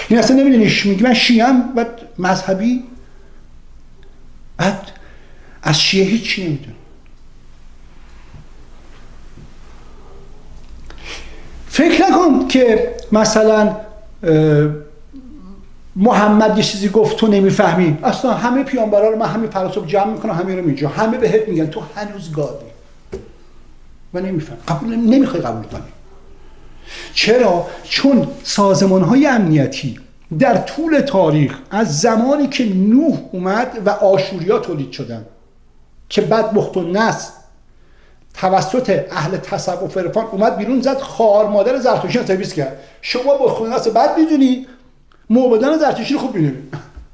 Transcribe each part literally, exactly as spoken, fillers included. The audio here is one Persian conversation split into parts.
این اصلا نمیدونی میگه من شیعه‌ام و مذهبی، بعد از شیعه هیچی نمیدونه. فکر نکن که مثلا محمد یه چیزی گفت تو نمیفهمی. اصلا همه پیامبرا رو من همین فلسفه جمع میکنم، همه رو اینجا، همه بهت میگن تو هنوز گاوی و نمیفهم، قبول نمیخوای قبول کنی. چرا؟ چون سازمان‌های امنیتی در طول تاریخ از زمانی که نوح اومد و آشوریا تولید شدن که بعد بخت و نصر توسط اهل تصوف عرفان اومد بیرون زد، خار مادر زرتشتی سرویس کرد. شما بخت و نصر بعد میدونی، موبدان زرتشتی رو خوب میدونی.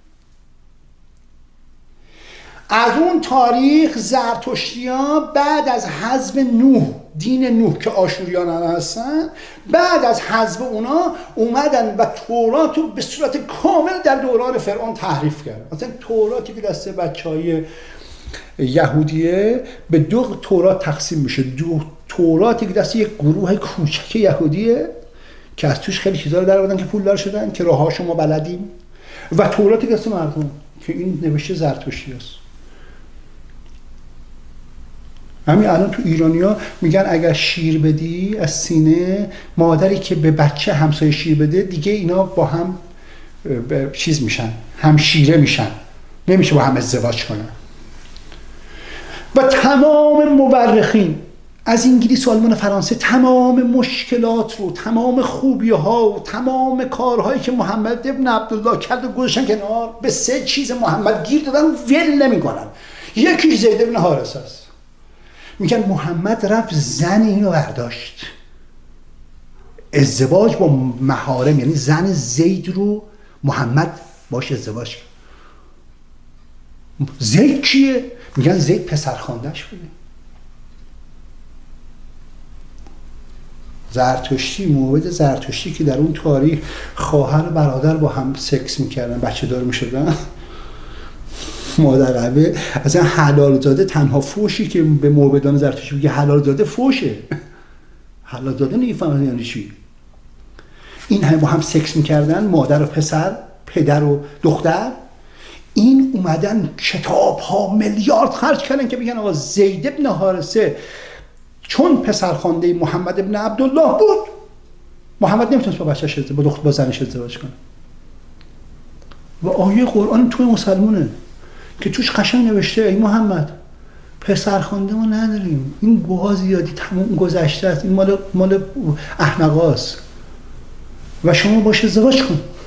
از اون تاریخ زرتشتی‌ها بعد از حذف نوح، دین نوح که آشوریان هستن، بعد از حذف اونا اومدن و تورات رو به صورت کامل در دوران فرعون تحریف کردن. مثلا توراتی که دست بچهای یهودیه به دو تورات تقسیم میشه. دو توراتی که دست یک گروه کوچک یهودیه که از توش خیلی چیزا رو در آوردن که پولدار شدن که راه‌ها شما بلدیم، و توراتی که دست مردم که این نوشته زرتشتی است. همین الان تو ایرانیا میگن اگر شیر بدی از سینه، مادری که به بچه همسایه شیر بده دیگه اینا با هم چیز میشن، هم شیره میشن، نمیشه با هم ازدواج کنن. و تمام مورخین از انگلیس و آلمان و فرانسه تمام مشکلات رو، تمام خوبی ها و تمام کارهایی که محمد ابن عبدالله کرد و گذاشتن کنار، به سه چیز محمد گیر دادن، ول نمیکنن. یکی زید ابن حارثه است. میگن محمد رفت زن اینو برداشت، ازدواج با محارم، یعنی زن زید رو محمد باش ازدواج کرد. زید کیه؟ میگن زید پسرخوانده‌اش بوده. زرتشتی، موعد زرتشتی که در اون تاریخ خواهر و برادر با هم سکس میکردن، بچه دار میشدن، مادر قبه اصلا حلال زاده تنها فوشی که به موعدان زرتشتی میگه حلال زاده فوشه. حلال زاده نمیفهمن یعنی چی. این همه با هم سکس میکردن، مادر و پسر، پدر و دختر. این اومدن کتاب ها میلیارد خرج کردن که بگن آقا زید ابن حارثه چون پسرخوانده محمد ابن عبدالله بود، محمد نمیتونست با بچه‌ش با دختر با زنش ازدواج کنه. و آیه قرآن توی مسلمونه که توش قشنگ نوشته ای محمد پسرخوانده ما نداریم، این گوها زیادی تموم گذشته است، این مال مال احمقاست و شما باش ازدواج کن.